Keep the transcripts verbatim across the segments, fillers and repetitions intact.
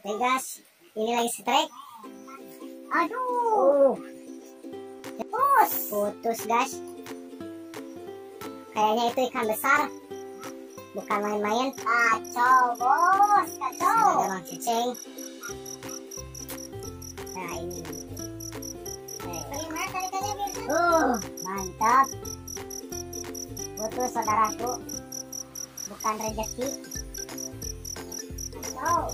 Oke guys, ini lagi strike. Aduh. Putus. Putus guys. Kayaknya itu ikan besar. Bukan main-main. Kacau bos, kacau. Ada bang cicing. Nah ini. Terima tarikannya biar. Uh, mantap. Putus saudaraku. Bukan rezeki. Kacau.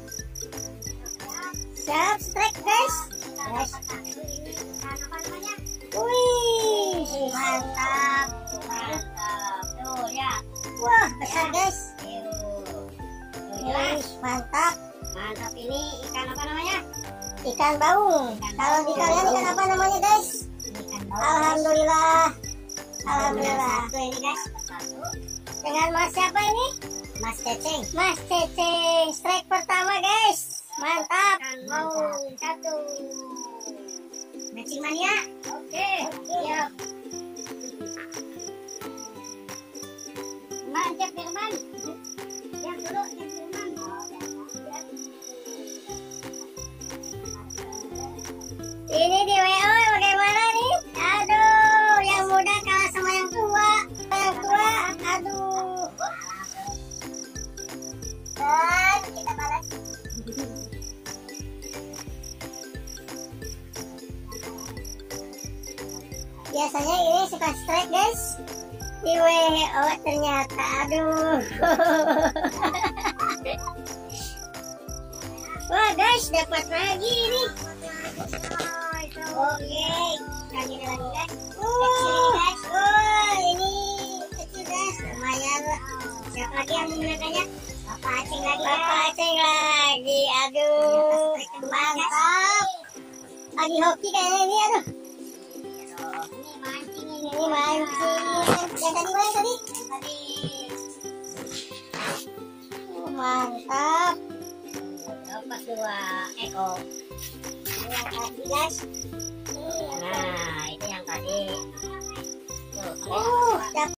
Siap strike guys. Guys. Ini ikan apa namanya? Wih, Mantap. Mantap. Tuh ya. wah besar guys. Tuh. Tuh, Wih, jelas. mantap. Mantap, ini ikan apa namanya? Ikan baung. Ikan Kalau di baung. kalian ikan apa namanya guys? Ikan bawal. Alhamdulillah. Alhamdulillah. Alhamdulillah. Satu ini guys. Satu. Dengan Mas siapa ini? Mas Ceceng. Mas Ceceng. Strike pertama guys. Mantap. Ikan baung satu. Mancing mania. Oke. Siap. Mantap Firman. Yang dulu yang Firman. Ini di W O bagaimana nih? Aduh, yang muda kalah sama yang tua. Yang tua, aduh. Dan kita balas. Biasanya ini suka strike guys. Di W O ternyata, aduh. Wah guys, dapat lagi nih. Oke, kali ini lagi guys. Uh, guys, oh ini kecil guys, lumayan lah. Siapa lagi yang menggunakannya? Bapak Aceng lagi. Bapak Aceng lagi, aduh, mantap. Lagi hoki kayaknya ini, aduh. Ini mancing ini. Ini mancing. Yang tadi mana tadi? Yang tadi. Uh, mantap. Dapat dua ekor. Ini yang tadi guys. Nah, itu yang tadi. Tuh, Uh, dapat.